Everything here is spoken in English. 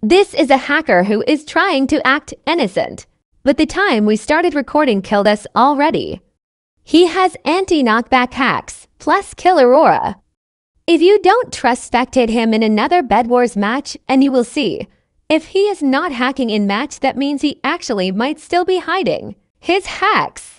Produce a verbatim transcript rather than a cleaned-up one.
This is a hacker who is trying to act innocent, but the time we started recording killed us already. He has anti-knockback hacks, plus killer aura. If you don't trust, spectate him in another Bed Wars match and you will see. If he is not hacking in match, that means he actually might still be hiding his hacks.